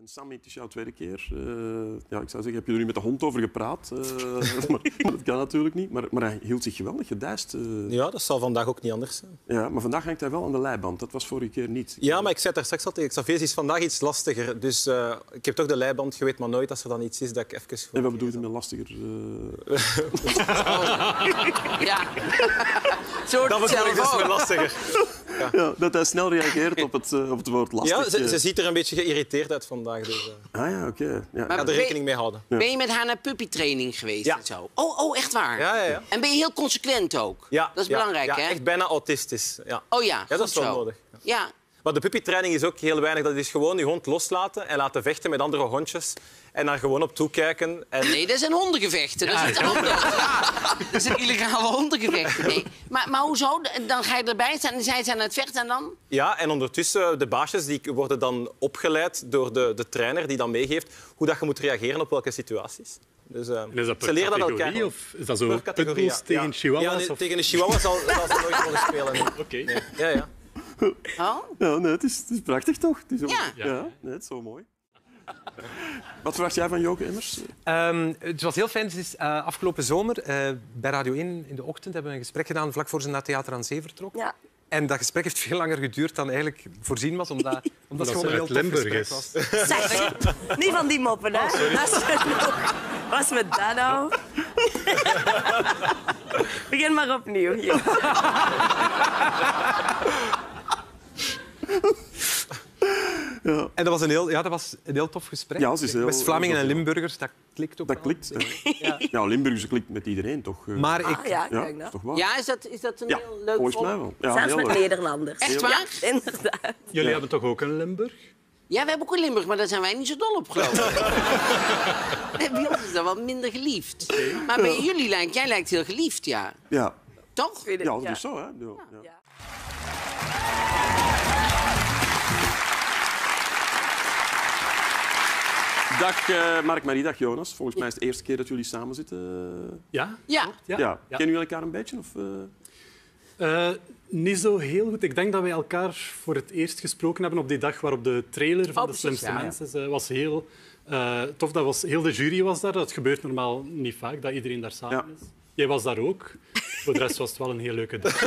Sammy, het is jouw tweede keer. Ja, ik zou zeggen, heb je er nu met de hond over gepraat? Maar dat kan natuurlijk niet. Maar hij hield zich geweldig gedijst. Ja, dat zal vandaag ook niet anders zijn. Ja, maar vandaag hangt hij wel aan de leiband. Dat was vorige keer niet. Ja, maar ik zei daar straks al tegen Xavier, is vandaag iets lastiger. Dus ik heb toch de leiband geweten, maar nooit als er dan iets is dat ik even... En wat bedoel je met lastiger? Ja. Zo Dat bedoel ik dus weer lastiger. Ja, dat hij snel reageert op het woord lastig. Ja, ze ziet er een beetje geïrriteerd uit vandaag. Dus, Ah ja, oké. Ja. Maar ga er rekening mee houden. Ben je met haar naar puppytraining geweest Ja. en zo? Oh, echt waar? Ja. En ben je heel consequent ook? Ja, Dat is ja, belangrijk, ja, hè? echt bijna autistisch. Ja. Oh ja, Ja, dat goed is wel zo. nodig. Ja. Maar de puppytraining is ook heel weinig. Dat is gewoon je hond loslaten en laten vechten met andere hondjes. En daar gewoon op toekijken. En... Nee, dat zijn hondengevechten. Dat is iets anders. Ja, dat zijn illegale hondengevechten. Nee. Maar hoezo? Dan ga je erbij staan en zij zijn aan het vechten en dan? Ja, en ondertussen, de baasjes die worden dan opgeleid door de trainer die dan meegeeft hoe dat je moet reageren op welke situaties. Dus, En is dat per ze leren dat categorie elkaar. of is dat zo Per categorie, pitbulls tegen ja. chihuahuas? Ja, nee, of... tegen een chihuahua zal ze nooit mogen spelen. Nee. Oké. Nee. Ja. Oh? Ja, nee, het is prachtig toch? Het is ook... Ja. Nee, het is zo mooi. Wat verwacht jij van Joke Emmers? Het was heel fijn. Het is, afgelopen zomer bij Radio 1 in de ochtend hebben we een gesprek gedaan vlak voor ze naar Theater aan Zee vertrok. Ja. En dat gesprek heeft veel langer geduurd dan eigenlijk voorzien was, omdat het gewoon een heel uit tof Limburg gesprek is. was. Zeg, niet van die moppen, hè? Was met dat nou? Begin maar opnieuw. Hier. En dat was een heel tof gesprek. Ja, ze is heel- West-Vlamingen en heel- Limburgers, dat klikt ook Dat wel. klikt. Ja, Limburgers klikt met iedereen toch? Maar ik... Ah, ja, Ja, kijk is nou. toch waar? Ja, is dat een Ja, heel leuk volgens volk? mij wel. Ja, Zelfs heel met leuk. Nederlanders. Echt waar? Ja, inderdaad. Jullie hebben toch ook een Limburg? Ja, we hebben ook een Limburg, maar daar zijn wij niet zo dol op, geloof ik. Nee, bij ons is dat wel minder geliefd. Maar bij jullie jij lijkt heel geliefd, ja. Ja, Toch? ja, dat is zo, hè? Ja. Ja. Dag Mark-Marie, dag Jonas. Volgens mij is het de eerste keer dat jullie samen zitten. Ja? Ja. Ja. Kennen jullie elkaar een beetje? Of, Niet zo heel goed. Ik denk dat wij elkaar voor het eerst gesproken hebben op die dag waarop de trailer van De precies, Slimste ja. Mensen was heel tof. Heel de jury was daar. Dat gebeurt normaal niet vaak, dat iedereen daar samen Ja. is. Jij was daar ook. Voor de rest was het wel een heel leuke dag.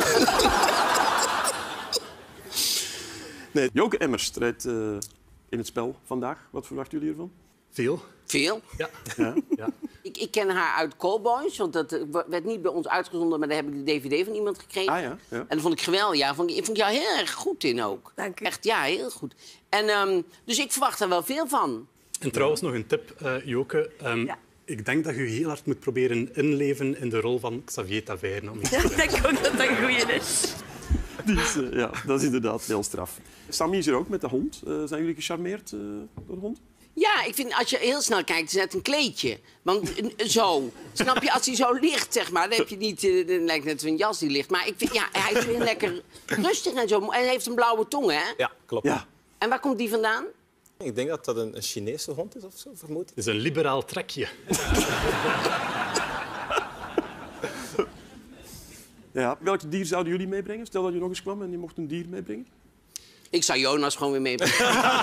Nee, Joke Emmers strijdt in het spel vandaag. Wat verwachten jullie ervan? Veel. Veel. Ja. Ja. Ja. Ik ken haar uit Callboys, want dat werd niet bij ons uitgezonden, maar daar heb ik de DVD van iemand gekregen. Ah ja. Ja. En dat vond ik geweldig. Ja, ik vond jou heel erg goed in ook. Dank u. Echt, ja, heel goed. En, dus ik verwacht er wel veel van. En trouwens nog een tip, Joke. Ja. Ik denk dat je heel hard moet proberen inleven in de rol van Xavier Taverne. Ja, ik denk ook dat dat een goeie is. Ja, dat is inderdaad heel straf. Sammy is er ook met de hond. Zijn jullie gecharmeerd door de hond? Ja, ik vind als je heel snel kijkt, is het net een kleedje. Want zo, snap je, als hij zo ligt, zeg maar, dan heb je niet, dan lijkt het net een jas die ligt. Maar ik vind, ja, hij is heel lekker rustig en zo. En hij heeft een blauwe tong, hè? Ja, klopt. Ja. En waar komt die vandaan? Ik denk dat dat een Chinese hond is of zo, vermoed. Het is een liberaal trekje. Ja. Welk dier zouden jullie meebrengen? Stel dat je nog eens kwam en je mocht een dier meebrengen. Ik zou Jonas gewoon weer meebrengen.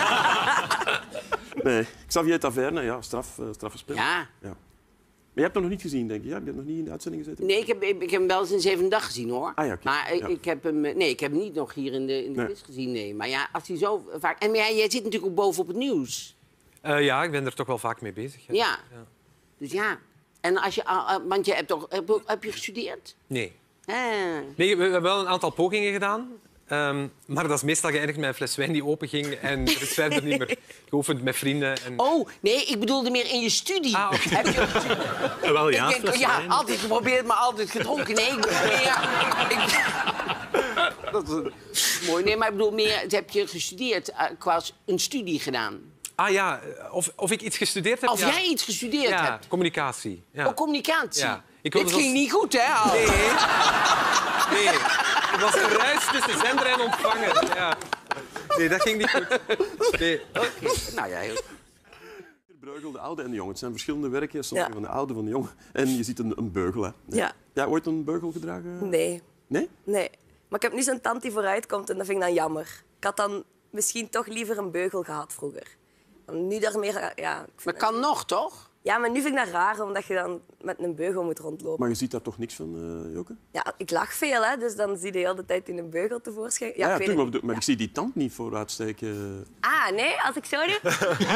Nee, Xavier Taverne, ja, straffe spel. Ja. Maar je hebt hem nog niet gezien, denk je? Ja? Je hebt nog niet in de uitzending gezeten? Nee, ik heb hem wel eens in 7 dag gezien, hoor. Ah, ja, oké. Maar Ja. ik heb hem niet nog hier in de quiz gezien, nee. Maar ja, als hij zo vaak... En jij zit natuurlijk ook boven op het nieuws. Ja, ik ben er toch wel vaak mee bezig. Ja. Ja. Dus ja. En als je... want je hebt toch... Heb je gestudeerd? Nee. Nee, We hebben wel een aantal pogingen gedaan. Maar dat is meestal geëindigd met een fles wijn die openging. En er is verder niet meer geoefend met vrienden. En... Oh, nee, ik bedoelde meer in je studie. Ah, oké. Heb je gestudeerd? Wel ja, Ik denk, ja, altijd geprobeerd, maar altijd gedronken. Nee, ik bedoel meer... Dat is mooi. Nee, maar ik bedoel meer... Heb je gestudeerd qua een studie gedaan? Ah ja, of ik iets gestudeerd heb? Of ja. jij iets gestudeerd Ja, hebt? communicatie. Ja. Oh, communicatie. Ja. Ik Dit wilde ging niet goed, hè? Al? Nee. Het was een reis tussen zender en ontvanger. Ja. Nee, dat ging niet goed. Nee. Nou ja, heel... Breugel, de oude en de jong. Het zijn verschillende werken, sommige Ja. van de oude, van de jong. En je ziet een beugel. Hè. Ja. Jij ooit een beugel gedragen? Nee. Nee? Nee. Maar ik heb nu zo'n tand die vooruit komt en dat vind ik dan jammer. Ik had dan misschien toch liever een beugel gehad vroeger. Nu daarmee... Ja, Maar kan nog, toch? Ja, maar nu vind ik dat raar, omdat je dan met een beugel moet rondlopen. Maar je ziet daar toch niks van, Joke? Ja, ik lach veel, hè, dus dan zie je de hele tijd in een beugel tevoorschijn. Ja, ik weet tuurlijk, het maar, niet. ik zie die tand niet vooruitsteken. Ah, nee, als ik zo doe?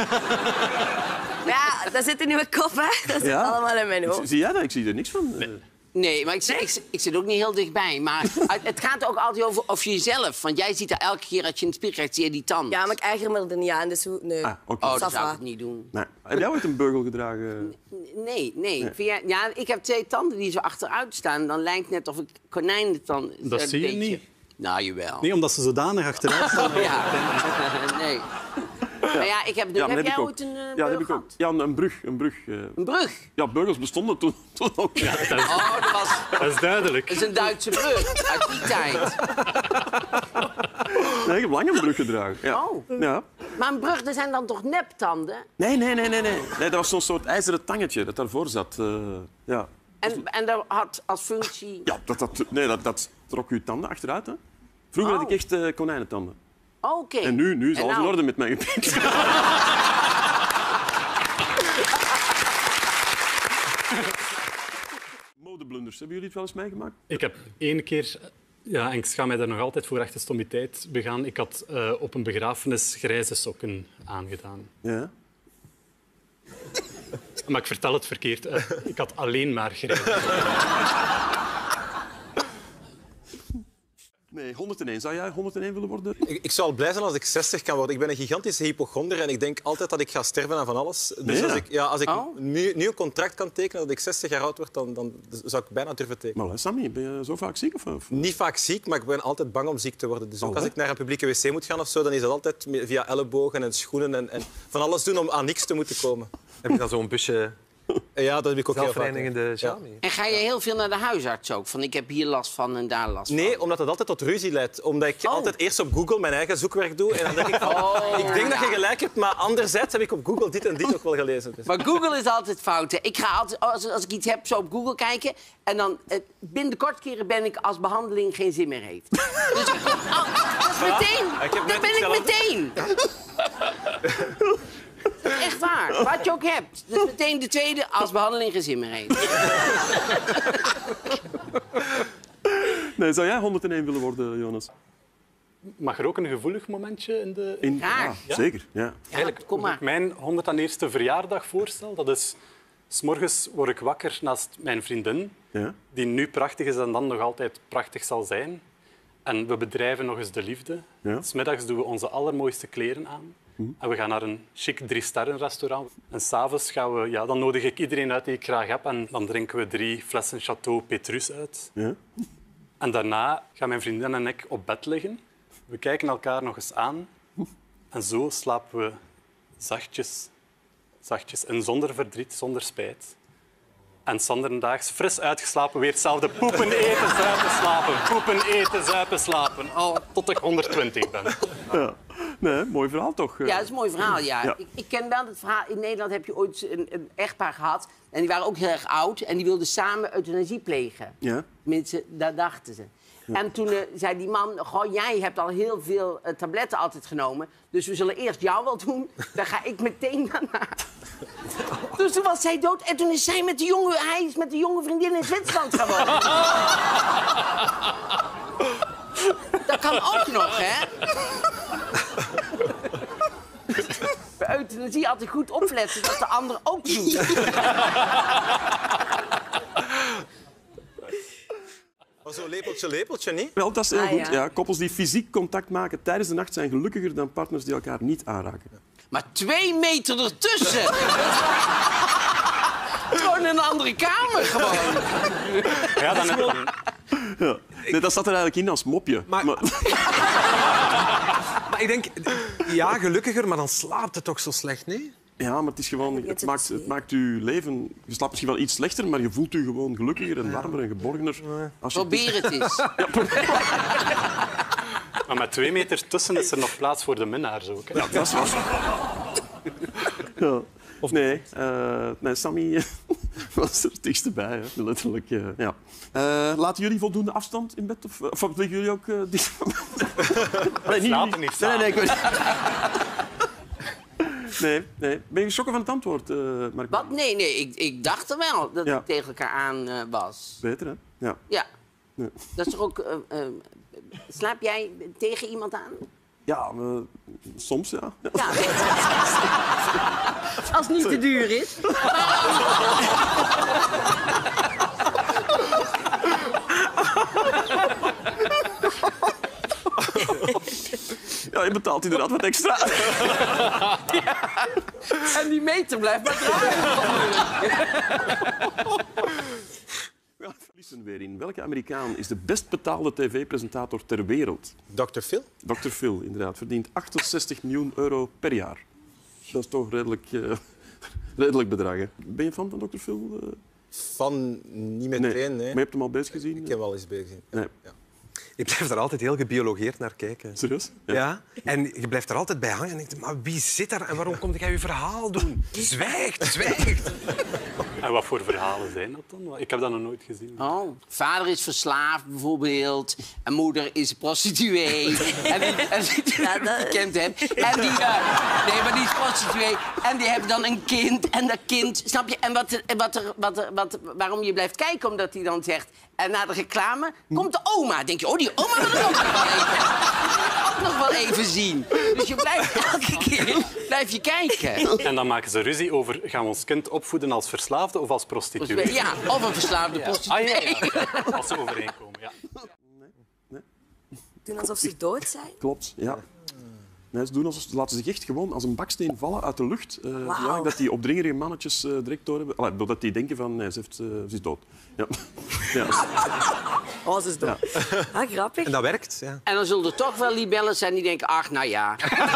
Ja, dat zit in uw kop, hè. Dat zit allemaal in mijn hoofd. Zie jij dat? Ik zie er niks van. Nee, maar ik zit ook niet heel dichtbij. Maar het gaat ook altijd over jezelf. Want jij ziet dat elke keer als je in de spiegel kijkt, zie je die tand. Ja, maar ik erger me er niet aan, dus nee. Ah, oké. Oh, Ça dat zou va. ik niet doen. Nee. Heb jij ooit een beugel gedragen? Nee. Vind jij- ja, ik heb 2 tanden die zo achteruit staan. Dan lijkt het net of ik konijnentand... Dat een zie je beetje. niet. Nou, jawel. Nee, omdat ze zodanig achteruit staan. Ja. Nee. Maar ja, ik heb, Ja, maar heb heb jij ik ook. ooit een Ja, dat beugel heb ik ook. gehad? Ja, een brug. Een brug. Een brug? Ja, beugels bestonden toen ook. Ja, Oh, Dat is duidelijk. dat is een Duitse brug uit die tijd. nee, ik heb lang een brug gedragen. Ja. Oh. Ja. Maar een brug, dat zijn dan toch neptanden? Nee, dat was zo'n soort ijzeren tangetje dat daarvoor zat. Ja. En dat had als functie... Ja, dat trok uw tanden achteruit. Hè. Vroeger had ik echt konijnentanden. Oké. En nu is En alles nou? in orde met mijn gebied. Modeblunders, hebben jullie het wel eens meegemaakt? Ik heb 1 keer, ja, en ik schaam mij daar nog altijd voor, echt een stommiteit begaan. Ik had op een begrafenis grijze sokken aangedaan. Ja. Maar ik vertel het verkeerd. Ik had alleen maar grijze sokken. Nee, 101. Zou jij 101 willen worden? Ik zou al blij zijn als ik 60 kan worden. Ik ben een gigantische hypochonder en ik denk altijd dat ik ga sterven aan van alles. Dus Nee, als ik Oh. nu een contract kan tekenen dat ik 60 jaar oud word, dan zou ik bijna durven tekenen. Maar Sammy, ben je zo vaak ziek? Of? Niet vaak ziek, maar ik ben altijd bang om ziek te worden. Dus ook Oh, als hè? ik naar een publieke wc moet gaan of zo, dan is dat altijd via ellebogen en schoenen en van alles doen om aan niks te moeten komen. Heb je dan zo'n busje Ja, dat heb ik ook heel vaak. zelfreinigende gel mee? En ga je heel veel naar de huisarts ook? Van ik heb hier last van en daar last van? Nee, omdat het altijd tot ruzie leidt. Omdat ik altijd eerst op Google mijn eigen zoekwerk doe en dan denk ik van, ik denk dat je gelijk hebt, maar anderzijds heb ik op Google dit en dit ook wel gelezen. Dus. Maar Google is altijd fout. Hè. Ik ga altijd, als ik iets heb, zo op Google kijken. En dan binnen de korte keren ben ik als behandeling geen zin meer heeft. Dus ik kom, dat is meteen. ik heb net Dan ben ik hetzelfde. meteen. Dat is echt waar. Wat je ook hebt. Dus meteen de tweede als behandeling geen zin meer heeft. Nee, zou jij 101 willen worden, Jonas? Mag er ook een gevoelig momentje in de... Graag. Ja, zeker. Ja. Eigenlijk, kom maar. als ik mijn 101ste verjaardag voorstel, dat is... 's morgens word ik wakker naast mijn vriendin, Ja. die nu prachtig is en dan nog altijd prachtig zal zijn. En we bedrijven nog eens de liefde. Ja. 'S middags doen we onze allermooiste kleren aan. En we gaan naar een chic 3-sterren-restaurant. En s'avonds gaan we... Ja, dan nodig ik iedereen uit die ik graag heb. En dan drinken we 3 flessen Chateau Petrus uit. Ja. En daarna gaan mijn vriendin en ik op bed liggen. We kijken elkaar nog eens aan. En zo slapen we zachtjes. Zachtjes. En zonder verdriet, zonder spijt. En zanderdaags fris uitgeslapen, weer hetzelfde. Poepen, eten, zuipen, slapen. Poepen, eten, zuipen, slapen. Al tot ik 120 ben. Ja. Nee, mooi verhaal toch? Ja, dat is een mooi verhaal, ja. Ja. Ik ken wel het verhaal. In Nederland heb je ooit een echtpaar gehad. En die waren ook heel erg oud. En die wilden samen euthanasie plegen. Ja. Tenminste, dat dachten ze. En toen zei die man, goh, jij hebt al heel veel tabletten altijd genomen. Dus we zullen eerst jou wel doen. Dan ga ik meteen daarna. Dus toen was zij dood. En toen is hij met de jonge vriendin in Zwitserland gaan wonen. Dat kan ook nog, hè? Bij euthanasie altijd goed opletten dat de ander ook doet. Maar zo lepeltje, niet? Wel, dat is heel Ah, goed. ja. Ja, koppels die fysiek contact maken tijdens de nacht zijn gelukkiger dan partners die elkaar niet aanraken. Maar 2 meter ertussen. Gewoon in een andere kamer, gewoon. Ja, dan heb je... Ja. Nee, dat zat er eigenlijk in als mopje. Maar ik denk, ja, gelukkiger, maar dan slaapt het toch zo slecht, nee? Ja, maar het is gewoon... Het maakt je leven... Je slaapt misschien wel iets slechter, maar je voelt je gewoon gelukkiger en warmer en geborgener. Als je... Probeer het eens. Maar met 2 meter tussen is er nog plaats voor de minnaars ook. Hè? Ja, dat is waar. Ja. Of nee, Sammy was er het dichtste bij, hè. Letterlijk. Ja. Laten jullie voldoende afstand in bed? Of liggen jullie ook dicht? Nee, slapen niet Nee, ik weet... Nee. Ben je geschrokken van het antwoord, Mark? Wat? Nee, ik dacht er wel dat Ja. het tegen elkaar aan was. Beter, hè? Ja. Ja. Ja. Dat is toch ook... slaap jij tegen iemand aan? Ja, soms ja. Ja. Als het niet te duur is. Ja, je betaalt inderdaad wat extra. En die meter blijft maar draaien. Ja, verliezen weer in. Welke Amerikaan is de best betaalde tv-presentator ter wereld? Dr. Phil? Dr. Phil, inderdaad. Verdient 68 miljoen euro per jaar. Dat is toch redelijk bedrag. Hè? Ben je fan van Dr. Phil? Van niet meteen, nee. Maar je hebt hem al bezig gezien? Ik heb wel eens bezig gezien. Nee. Ja. Ik blijf daar altijd heel gebiologeerd naar kijken. Serieus? Ja. En je blijft er altijd bij hangen en denkt, maar wie zit daar en waarom komt jij je verhaal doen? Zwijgt. En wat voor verhalen zijn dat dan? Ik heb dat nog nooit gezien. Oh, vader is verslaafd bijvoorbeeld. En moeder is prostituee. Je kent hem. En die, nee, maar die is prostituee. En die hebben dan een kind. En dat kind, snap je? En waarom je blijft kijken, omdat hij dan zegt... En na de reclame komt de oma. Denk je, oh, die oma wil ik ook nog wel even zien. Dus je blijft elke keer kijken. En dan maken ze ruzie over, gaan we ons kind opvoeden als verslaafde of als prostituee? Ja, of een verslaafde prostituee. Als ze overeenkomen, ja. Doen alsof ze dood zijn. Klopt, ja. Nee, ze laten zich echt gewoon als een baksteen vallen uit de lucht. Zodat dat die opdringerige mannetjes direct door hebben. Allee, doordat die denken van, nee, ze is dood. Ja. Ja. Oh, ze is dood. Ja. Ah, grappig. En dat werkt, ja. En dan zullen er toch wel libellen zijn die denken, ach, nou ja.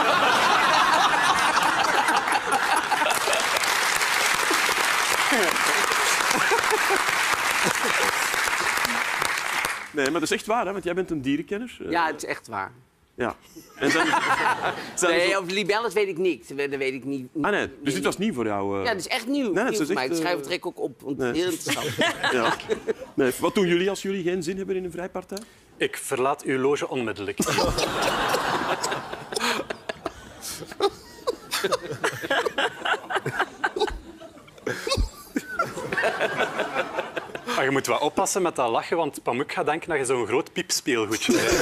Nee, maar dat is echt waar, hè? Want jij bent een dierenkenner. Ja, het is echt waar. Ja. En zijn Nee, over libelles weet ik niks. Dat weet ik niet. Ah, nee. Dus dit was nieuw voor jou? Ja, dat is echt nieuw. Nee, dat Nieuw is voor mij. echt, Ik schrijf het direct ook op. Want heel interessant. Ja. Nee. Wat doen jullie als jullie geen zin hebben in een vrijpartij? Ik verlaat uw loge onmiddellijk. Maar je moet wel oppassen met dat lachen, want Pamuk gaat denken dat je zo'n groot piepspeelgoedje bent.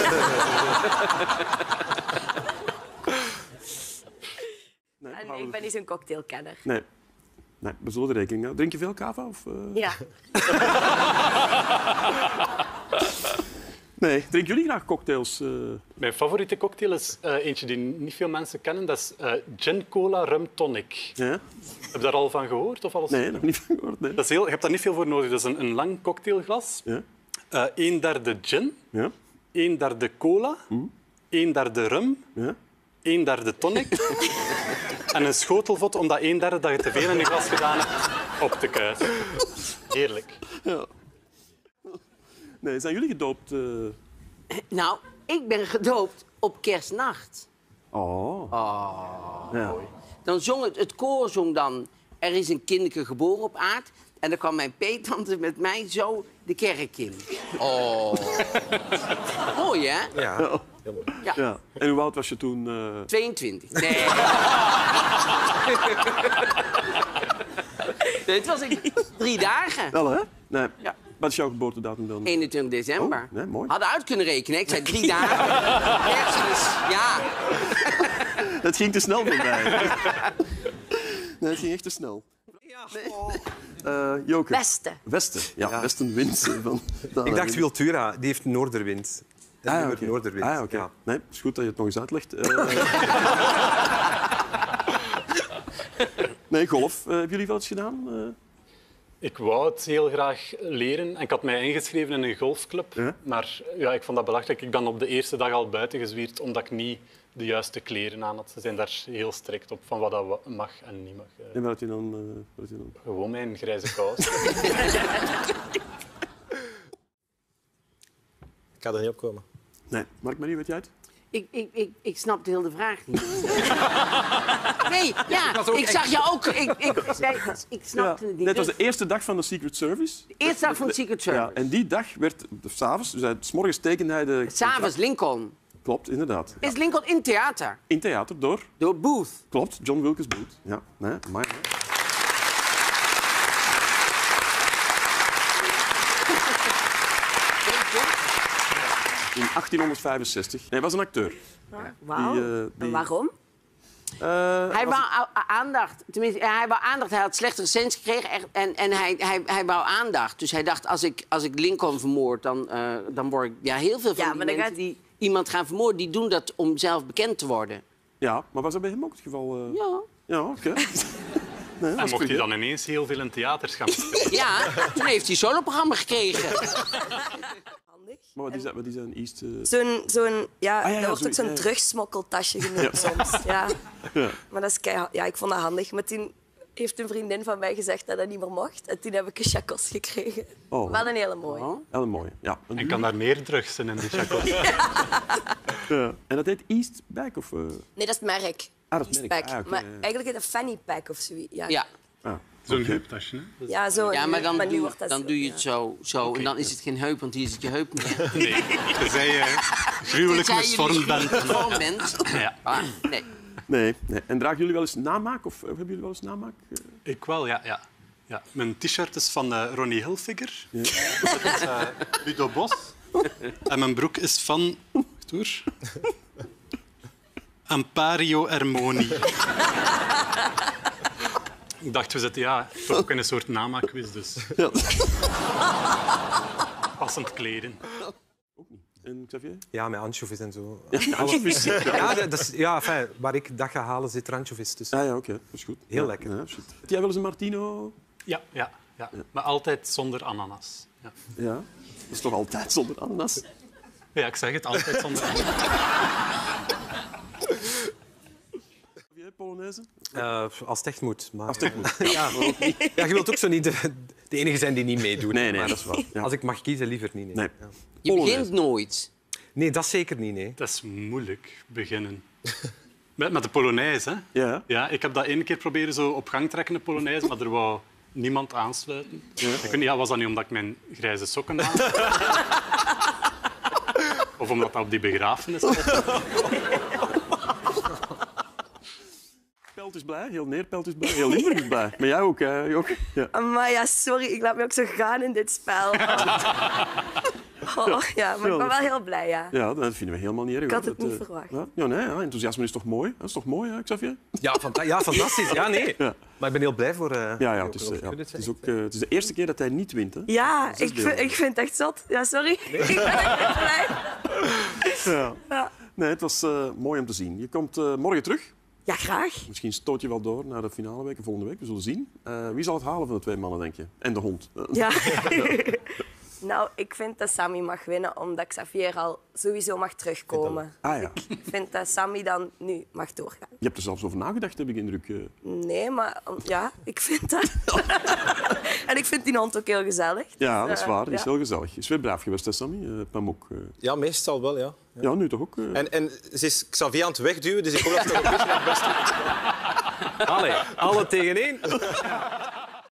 Nee, ik ben niet zo'n cocktailkenner. Nee. Nee, we zullen de rekening houden. Drink je veel kava? Of, Ja. Nee. Drinken jullie graag cocktails? Mijn favoriete cocktail is eentje die niet veel mensen kennen. Dat is gin, cola, rum, tonic. Ja? Heb je daar al van gehoord? Of alles? Nee, nog niet van gehoord. Nee. Dat is je hebt daar niet veel voor nodig. Dat is een lang cocktailglas. Ja? 1/3 gin, Ja? 1/3 cola, 1/3 rum, Ja? 1/3 tonic en een schotelvot om dat 1/3 dat je te veel in je glas gedaan hebt op te kuisen. Heerlijk. Ja. Nee, zijn jullie gedoopt? Nou, ik ben gedoopt op kerstnacht. Oh. Ja. Dan zong het koor zong dan... Er is een kindje geboren op aard. En dan kwam mijn peettante met mij zo de kerk in. Oh. Mooi, hè? Ja. Ja. En hoe oud was je toen? 22. Nee. Dit was ik 3 dagen. Wel, hè? Nee. Ja. Wat is jouw geboortedatum dan? 21 december. Oh, nee, mooi. Hadden uit kunnen rekenen. Ik zei 3 dagen. Kerstmis. Ja. Het ging te snel voor mij. Nee, het ging echt te snel. Joke. Westen. Westen. Ja, Westen wint. Ik dacht Wiltura, die heeft noorderwind. Dat is oké. noorderwind. Ah, oké. Ja. Nee, het is goed dat je het nog eens uitlegt. Nee, golf. Hebben jullie wel eens gedaan? Ik wou het heel graag leren en ik had mij ingeschreven in een golfclub. Ja? Maar ja, ik vond dat belachelijk. Ik ben op de eerste dag al buiten gezwierd omdat ik niet de juiste kleren aan had. Ze zijn daar heel strikt op van wat dat mag en niet mag. En wat had je dan? Gewoon mijn grijze kous. Ik ga er niet op komen. Nee, Mark-Marie, weet jij het? Ik snapte heel de vraag niet. Nee, ja, ik zag jou ook. Ik snapte het niet. Nee, het was de eerste dag van de Secret Service. De eerste dag van de Secret Service. Ja, en die dag werd, s'avonds, dus 's morgens tekende hij de... S'avonds Lincoln. Klopt, inderdaad. Ja. Is Lincoln in theater? In theater door? Door Booth. Klopt, John Wilkes Booth. Ja, nee, maar... In 1865. Nee, hij was een acteur. Wauw. Die- En waarom? Hij wou aandacht. Tenminste, hij wou aandacht. Hij had slechte recensies gekregen en hij wou aandacht. Dus hij dacht, als ik Lincoln vermoord, dan word ik... Ja, heel veel van Ja, die maar dan mensen gaat- die iemand gaan vermoorden, die doen dat om zelf bekend te worden. Ja, maar was dat bij hem ook het geval? Ja. Ja, oké. Nee, En dat is mocht hij goed, dan ineens heel veel in theaters gaan spelen? Ja, toen heeft hij een soloprogramma gekregen. Handig. Maar wat is dat, een East... Ja, ja, dat wordt zo- ook zo'n ja. drugsmokkeltasje genoemd soms. Ja. Ja. Maar dat is keihard. Ja, ik vond dat handig. Maar toen heeft een vriendin van mij gezegd dat dat niet meer mocht. En toen heb ik een chacos gekregen. Oh. Wel een hele mooie. Oh. Heel mooi. Ja. En kan daar meer drugs in die chacos? Ja. En dat heet East Back? Of, Nee, dat is het merk. Ah, dat is het merk. Eastpak. Ah, oké, Maar ja. eigenlijk heet het fanny pack of zoiets. Ja, Ja. Zo'n heuptasje, hè? ja, zo. Ja, maar dan, nu wordt dat dan zo, doe je ja. het zo. En dan is het geen heup, want hier zit je heup niet. Nee, tenzij je gruwelijk Tenzij je misvormd bent. misvormd bent. Ja. Ah, nee. Nee. En dragen jullie wel eens namaak? Of hebben jullie wel eens namaak? Ik wel, ja. Mijn t-shirt is van Ronnie Hilfiger. Ja. Dat is Ludo Bos. En mijn broek is van... Wacht hoor. Ampario Ermoni. Ik dacht, we zitten toch ook in een soort namaakquiz, dus Ja. passend kleden. En Xavier? Ja, met anchovies en zo. Anchovies. Ja, dat is, enfin, waar ik dat ga halen zit er anchovies tussen. Ah ja, oké. Dat is goed. Heel Ja, lekker. Ja, shit. Heb jij wel eens een Martino? Ja. Maar altijd zonder ananas. Ja. Ja. Dat is toch altijd zonder ananas? Ja, ik zeg het, altijd zonder ananas. Heb jij Polonaise? Als het echt moet. Maar... Als het echt moet. Ja, ja, je wilt ook zo niet de enige zijn die niet meedoet. Nee, Maar dat is waar. Ja. Als ik mag kiezen, liever niet. Nee, Nee. Ja. Je Polonaise. begint nooit. Nee, dat zeker niet. Nee. Het is moeilijk beginnen. Met de Polonaise, hè? Ja. Ja, ik heb dat één keer proberen zo op gang trekken, de Polonaise, maar er wou niemand aansluiten. Ja. Ik weet niet, was dat nu omdat ik mijn grijze sokken aan had? Of omdat dat op die begrafenis was? Pelt is blij, heel Neerpelt is blij, heel Limburg is blij. Maar jij ook, hè? Jij ook? Ja. Maar ja, sorry, ik laat me ook zo gaan in dit spel. Ja, maar ik ben wel heel blij, ja. Ja, dat vinden we helemaal niet erg. Ik had hoor. het Dat, niet verwacht. Ja, nee, ja, enthousiasme is toch mooi? Dat is toch mooi, hè, Xavier? Ja, fantastisch. Ja, nee. Ja. Maar ik ben heel blij voor... Ja, het is, het is de eerste keer dat hij niet wint. Hè? Ja, Dat is ik vind het echt zot. Ja, sorry. Ik ben echt blij. Ja. Ja. Nee, het was mooi om te zien. Je komt morgen terug. Ja, graag. Misschien stoot je wel door naar de finale week, volgende week. We zullen zien. Wie zal het halen van de twee mannen, denk je? En de hond. Ja. Nou, ik vind dat Sammy mag winnen, omdat Xavier al sowieso mag terugkomen. Ah ja. Ik vind dat Sammy dan nu mag doorgaan. Je hebt er zelfs over nagedacht, heb ik de indruk. Nee, maar ja, ik vind dat. En ik vind die hond ook heel gezellig. Ja, dat is waar. Die is ja. heel gezellig. Is weer braaf geweest, hè, Sammy? Pamuk. Ja, meestal wel, ja. Ja, nu toch ook? En ze is Xavier aan het wegduwen, dus ik hoop dat ze nog een beetje naar het beste... Allee, alle tegen één.